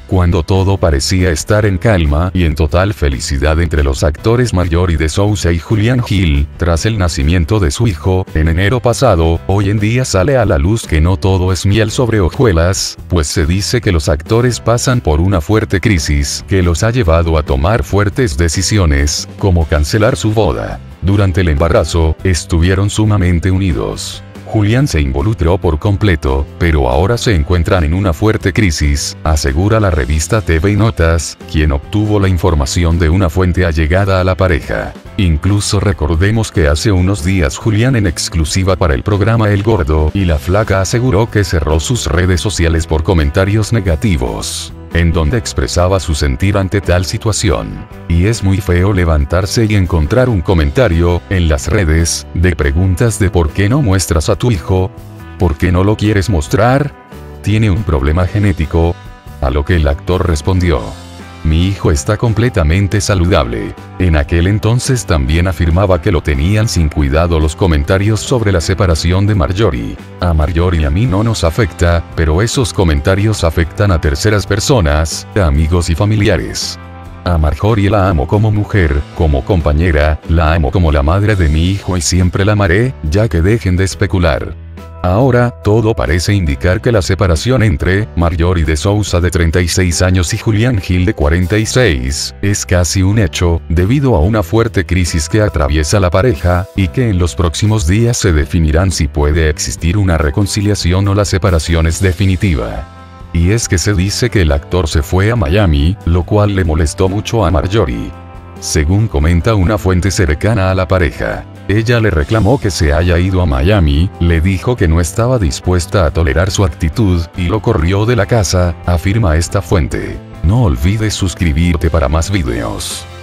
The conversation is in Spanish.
Cuando todo parecía estar en calma y en total felicidad entre los actores Marjorie de Souza y Julián Gil, tras el nacimiento de su hijo, en enero pasado, hoy en día sale a la luz que no todo es miel sobre hojuelas, pues se dice que los actores pasan por una fuerte crisis que los ha llevado a tomar fuertes decisiones, como cancelar su boda. Durante el embarazo, estuvieron sumamente unidos. Julián se involucró por completo, pero ahora se encuentran en una fuerte crisis, asegura la revista TV Notas, quien obtuvo la información de una fuente allegada a la pareja. Incluso recordemos que hace unos días Julián en exclusiva para el programa El Gordo y la Flaca aseguró que cerró sus redes sociales por comentarios negativos, en donde expresaba su sentir ante tal situación. Y es muy feo levantarse y encontrar un comentario, en las redes, de preguntas de ¿por qué no muestras a tu hijo? ¿Por qué no lo quieres mostrar? ¿Tiene un problema genético? A lo que el actor respondió: mi hijo está completamente saludable. En aquel entonces también afirmaba que lo tenían sin cuidado los comentarios sobre la separación de Marjorie. A Marjorie y a mí no nos afecta, pero esos comentarios afectan a terceras personas, amigos y familiares. A Marjorie la amo como mujer, como compañera, la amo como la madre de mi hijo y siempre la amaré, ya que dejen de especular. Ahora, todo parece indicar que la separación entre Marjorie de Souza de 36 años y Julián Gil de 46 es casi un hecho, debido a una fuerte crisis que atraviesa la pareja, y que en los próximos días se definirán si puede existir una reconciliación o la separación es definitiva. Y es que se dice que el actor se fue a Miami, lo cual le molestó mucho a Marjorie. Según comenta una fuente cercana a la pareja, ella le reclamó que se haya ido a Miami, le dijo que no estaba dispuesta a tolerar su actitud, y lo corrió de la casa, afirma esta fuente. No olvides suscribirte para más videos.